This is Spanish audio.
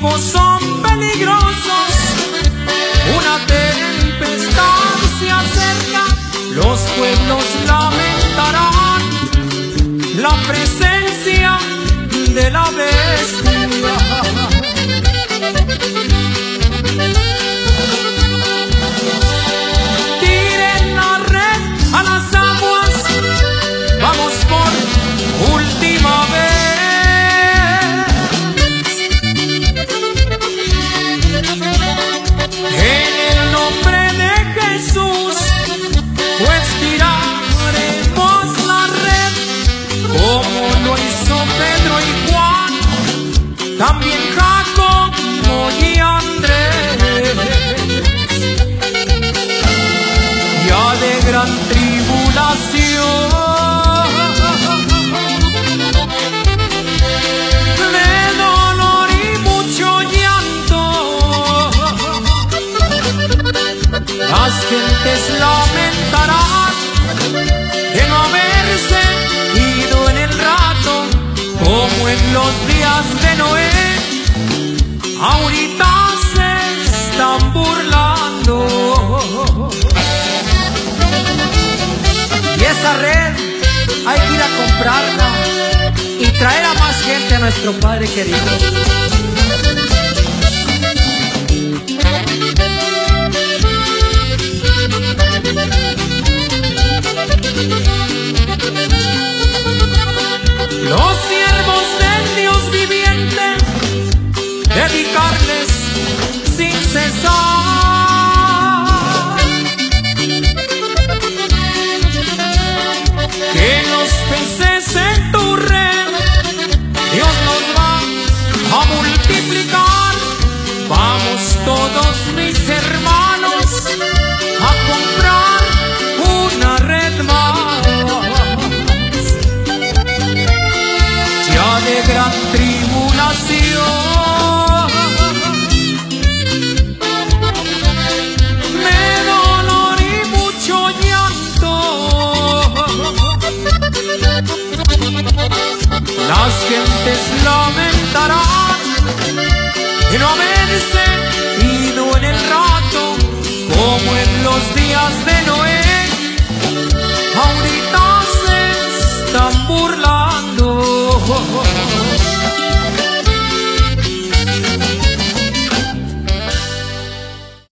tiempos son peligrosos, una tempestad se acerca, los pueblos lamentarán la presencia de la bestia. Tiren la red a las aguas, vamos por última vez. En el nombre de Jesús, pues tiraremos la red, como lo hizo Pedro y Juan, también Jacobo y Andrés. Ya de gran tribulación, de dolor y mucho llanto, las gentes lamentarán de no haberse ido en el rato, como en los días de Noé. Ahorita se están burlando. Y esa red hay que ir a comprarla y traer a más gente a nuestro Padre querido. Los siervos del Dios viviente, dedicarles sin cesar, que los peces en tu red Dios nos va a multiplicar. Vamos todos mis hermanos a comprar una red más, ya de gran tribulación, de dolor y mucho llanto, las gentes lamentarán de no haberse ido en el rato, como en los días de